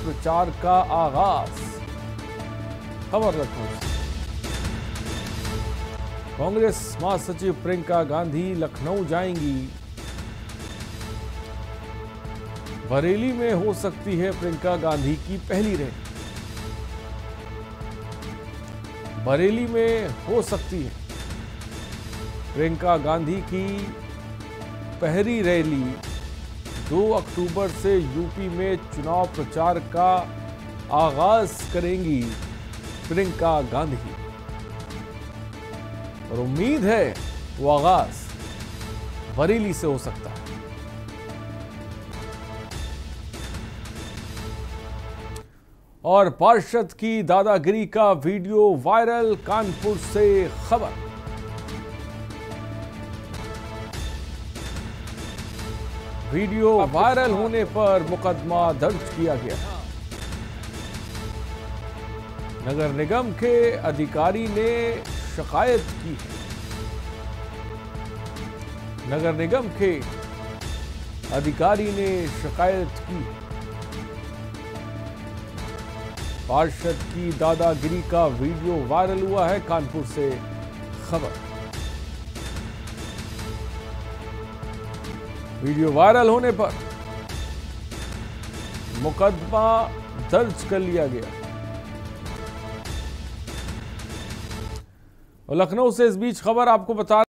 प्रचार का आगाज। खबर लखनऊ से। कांग्रेस महासचिव प्रियंका गांधी लखनऊ जाएंगी। बरेली में हो सकती है प्रियंका गांधी की पहली रैली। बरेली में हो सकती है प्रियंका गांधी की पहली रैली। 2 अक्टूबर से यूपी में चुनाव प्रचार का आगाज करेंगी प्रियंका गांधी और उम्मीद है वो आगाज बरेली से हो सकता है। और पार्षद की दादागिरी का वीडियो वायरल। कानपुर से खबर। वीडियो वायरल होने पर मुकदमा दर्ज किया गया। नगर निगम के अधिकारी ने शिकायत की है। नगर निगम के अधिकारी ने शिकायत की है। पार्षद की दादागिरी का वीडियो वायरल हुआ है। कानपुर से खबर। वीडियो वायरल होने पर मुकदमा दर्ज कर लिया गया। और लखनऊ से इस बीच खबर आपको बता